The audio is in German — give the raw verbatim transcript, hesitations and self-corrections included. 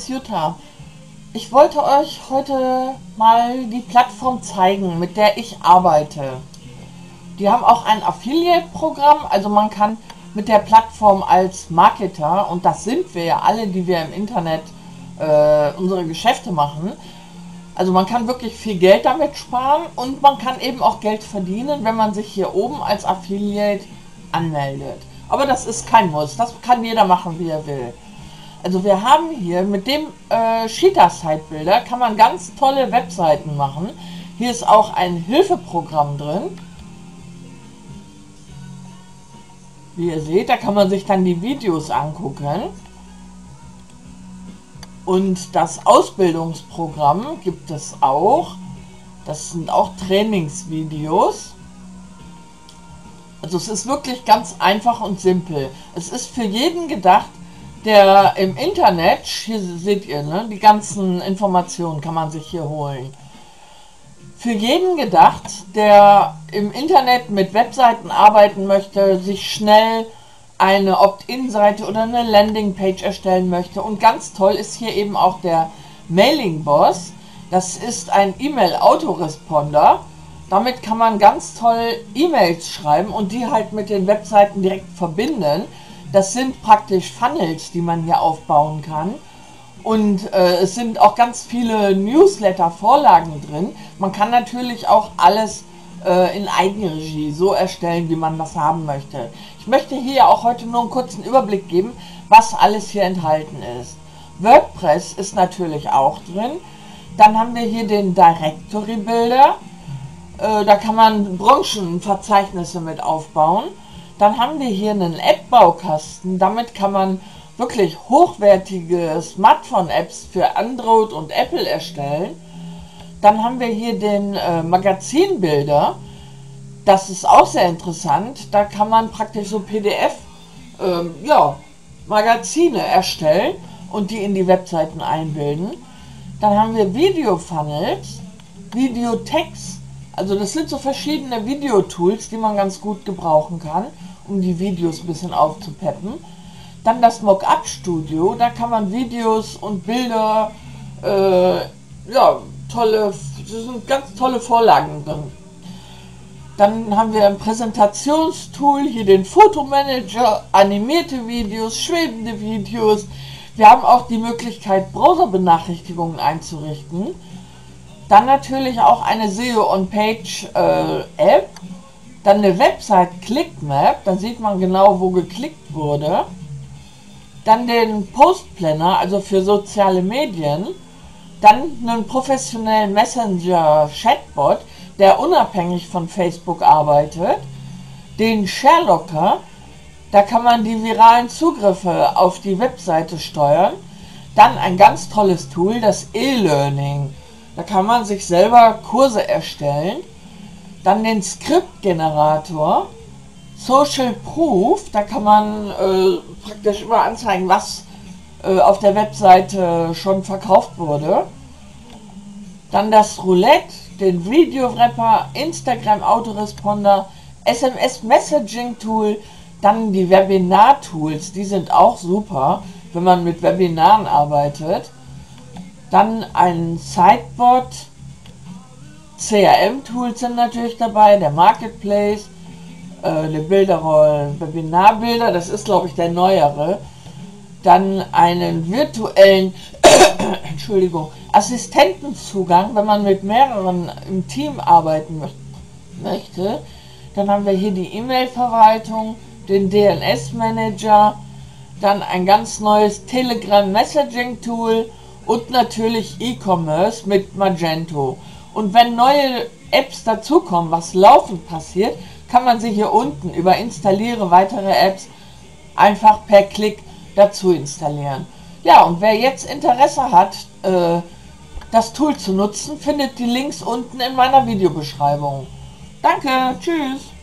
ist Jutta. Ich wollte euch heute mal die Plattform zeigen, mit der ich arbeite. Die haben auch ein Affiliate-Programm, also man kann mit der Plattform als Marketer, und das sind wir ja alle, die wir im Internet äh, unsere Geschäfte machen, also man kann wirklich viel Geld damit sparen und man kann eben auch Geld verdienen, wenn man sich hier oben als Affiliate anmeldet. Aber das ist kein Muss, das kann jeder machen, wie er will. Also wir haben hier mit dem äh, Cheetah-Site-Builder kann man ganz tolle Webseiten machen. Hier ist auch ein Hilfeprogramm drin. Wie ihr seht, da kann man sich dann die Videos angucken. Und das Ausbildungsprogramm gibt es auch. Das sind auch Trainingsvideos. Also es ist wirklich ganz einfach und simpel. Es ist für jeden gedacht, der im Internet, hier seht ihr, ne, die ganzen Informationen kann man sich hier holen. Für jeden gedacht, der im Internet mit Webseiten arbeiten möchte, sich schnell eine Opt-in-Seite oder eine Landingpage erstellen möchte. Und ganz toll ist hier eben auch der Mailing-Boss. Das ist ein E-Mail-Autoresponder. Damit kann man ganz toll E-Mails schreiben und die halt mit den Webseiten direkt verbinden. Das sind praktisch Funnels, die man hier aufbauen kann. Und äh, es sind auch ganz viele Newsletter-Vorlagen drin. Man kann natürlich auch alles äh, in Eigenregie so erstellen, wie man das haben möchte. Ich möchte hier auch heute nur einen kurzen Überblick geben, was alles hier enthalten ist. WordPress ist natürlich auch drin. Dann haben wir hier den Directory Builder. Äh, da kann man Branchenverzeichnisse mit aufbauen. Dann haben wir hier einen App-Baukasten. Damit kann man wirklich hochwertige Smartphone-Apps für Android und Apple erstellen. Dann haben wir hier den äh, Magazinbilder. Das ist auch sehr interessant. Da kann man praktisch so P D F, ähm, ja, Magazine erstellen und die in die Webseiten einbilden. Dann haben wir Video-Funnels, Videotext. Also das sind so verschiedene Videotools, die man ganz gut gebrauchen kann, um die Videos ein bisschen aufzupeppen. Dann das Mockup-Studio, da kann man Videos und Bilder, äh, ja, tolle, das sind ganz tolle Vorlagen drin. Dann haben wir ein Präsentationstool, hier den Fotomanager, animierte Videos, schwebende Videos. Wir haben auch die Möglichkeit, Browserbenachrichtigungen einzurichten. Dann natürlich auch eine S E O-on-Page-App. Äh, Dann eine Website-Click-Map, da sieht man genau, wo geklickt wurde. Dann den Post-Planner, also für soziale Medien. Dann einen professionellen Messenger-Chatbot, der unabhängig von Facebook arbeitet. Den ShareLocker, da kann man die viralen Zugriffe auf die Webseite steuern. Dann ein ganz tolles Tool, das E-Learning. Da kann man sich selber Kurse erstellen. Dann den Skriptgenerator, Social Proof, da kann man äh, praktisch immer anzeigen, was äh, auf der Webseite schon verkauft wurde. Dann das Roulette, den Video-Wrapper, Instagram Autoresponder, S M S Messaging Tool, dann die Webinar-Tools, die sind auch super, wenn man mit Webinaren arbeitet. Dann ein Sidebot, C R M-Tools sind natürlich dabei, der Marketplace, äh, der Bilderroll, Webinarbilder, das ist glaube ich der neuere. Dann einen virtuellen Entschuldigung, Assistentenzugang, wenn man mit mehreren im Team arbeiten möchte. Dann haben wir hier die E-Mail-Verwaltung, den D N S-Manager, dann ein ganz neues Telegram-Messaging-Tool und natürlich E-Commerce mit Magento. Und wenn neue Apps dazukommen, was laufend passiert, kann man sie hier unten über Installiere weitere Apps einfach per Klick dazu installieren. Ja, und wer jetzt Interesse hat, äh, das Tool zu nutzen, findet die Links unten in meiner Videobeschreibung. Danke, tschüss!